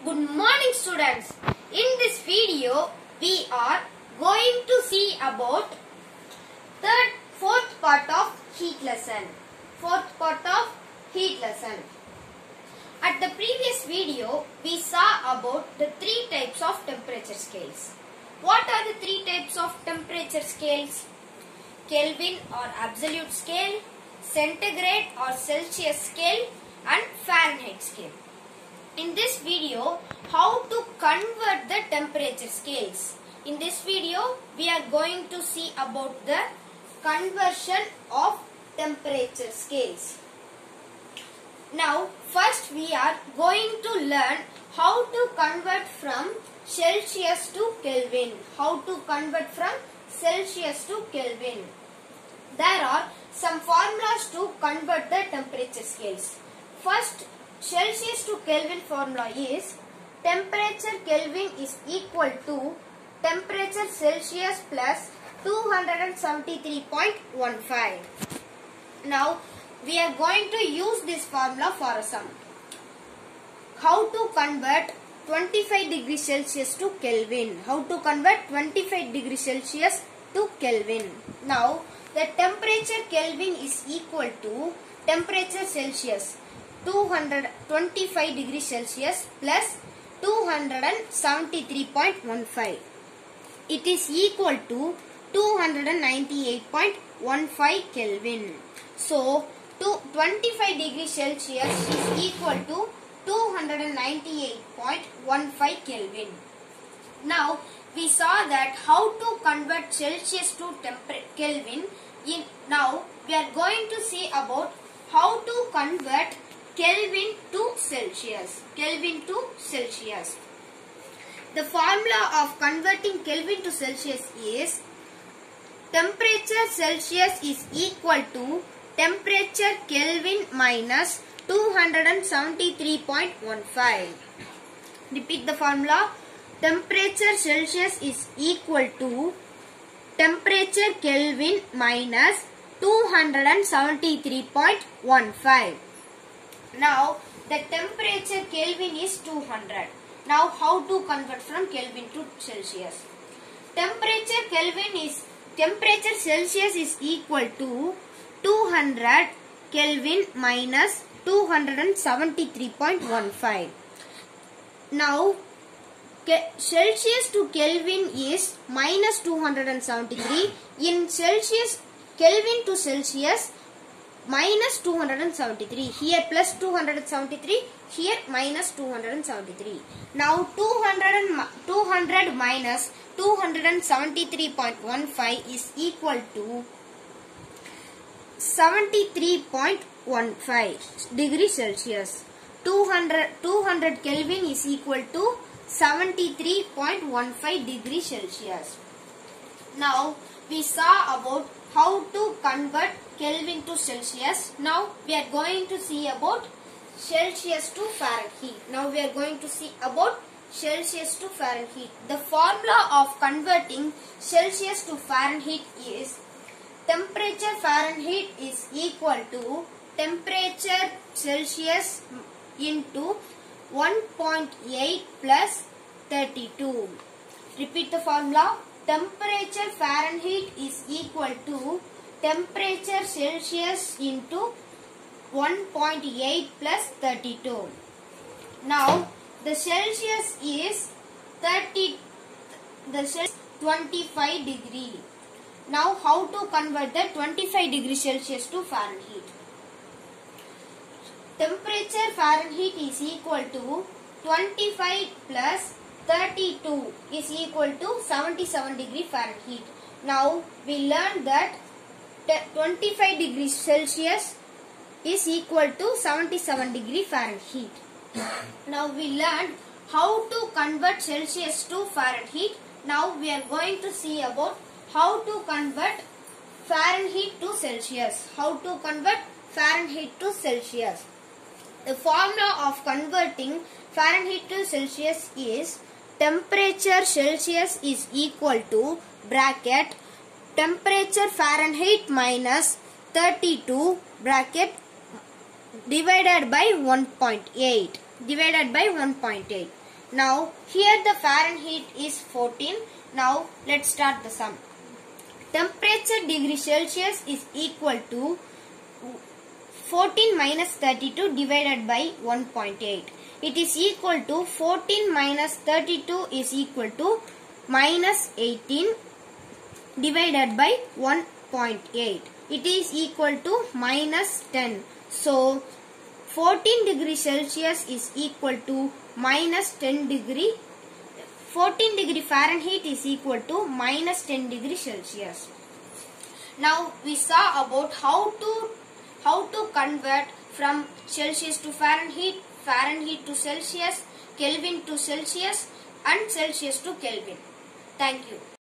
Good morning students. In this video we are going to see about fourth part of heat lesson. At the previous video we saw about the three types of temperature scales. What are the three types of temperature scales? Kelvin or absolute scale, centigrade or Celsius scale and Fahrenheit scale. In this video, how to convert the temperature scales. In this video, we are going to see about the conversion of temperature scales. Now, first we are going to learn how to convert from Celsius to Kelvin. There are some formulas to convert the temperature scales. First, Celsius to Kelvin formula is temperature Kelvin is equal to temperature Celsius plus 273.15. Now, we are going to use this formula for a sum. How to convert 25 degrees Celsius to Kelvin? Now, the temperature Kelvin is equal to temperature Celsius 225 degrees Celsius plus 273.15. It is equal to 298.15 Kelvin. So, 25 degrees Celsius is equal to 298.15 Kelvin. Now, we saw that how to convert Celsius to Kelvin. Now, we are going to see about how to convert Kelvin to Celsius. The formula of converting Kelvin to Celsius is temperature Celsius is equal to temperature Kelvin minus 273.15. Repeat the formula. Temperature Celsius is equal to temperature Kelvin minus 273.15. Now, the temperature Kelvin is 200. Now, how to convert from Kelvin to Celsius? Temperature Celsius is equal to 200 Kelvin minus 273.15. Now, Celsius to Kelvin is minus 273. In Celsius, Kelvin to Celsius minus 273. Here plus 273. Here minus 273. Now 200 minus 273.15 is equal to 73.15 degrees Celsius. 200 Kelvin is equal to 73.15 degrees Celsius. Now we saw about how to convert Kelvin to Celsius. Now we are going to see about Celsius to Fahrenheit. The formula of converting Celsius to Fahrenheit is temperature Fahrenheit is equal to temperature Celsius into 1.8 plus 32. Repeat the formula. Temperature Fahrenheit is equal to temperature Celsius into 1.8 plus 32. Now, the Celsius is 25 degree. Now, how to convert the 25 degrees Celsius to Fahrenheit? Temperature Fahrenheit is equal to 25 plus 32 is equal to 77 degree Fahrenheit. Now, we learned that 25 degrees Celsius is equal to 77 degree Fahrenheit. Now, we learned how to convert Celsius to Fahrenheit. Now, we are going to see about how to convert Fahrenheit to Celsius. The formula of converting Fahrenheit to Celsius is temperature Celsius is equal to bracket temperature Fahrenheit minus 32 bracket divided by 1.8. Now here the Fahrenheit is 14. Now let's start the sum. Temperature degree Celsius is equal to 14 minus 32 divided by 1.8. It is equal to 14 minus 32 is equal to minus 18 divided by 1.8. It is equal to minus 10. So 14 degree Celsius is equal to minus 10 degree. 14 degree Fahrenheit is equal to minus 10 degree Celsius. Now we saw about how to convert from Celsius to Fahrenheit, Fahrenheit to Celsius, Kelvin to Celsius and Celsius to Kelvin. Thank you.